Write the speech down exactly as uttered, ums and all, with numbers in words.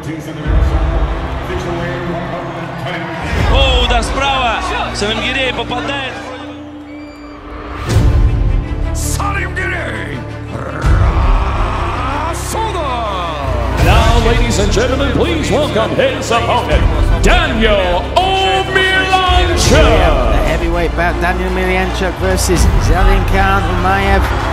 О, удар справа. Салимгирей попадает. Салимгирей. Now, ladies and gentlemen, please welcome his opponent, Daniel Omielanczuk. The heavyweight bout, Daniel Omielanczuk versus Zhalin Khan Umayev.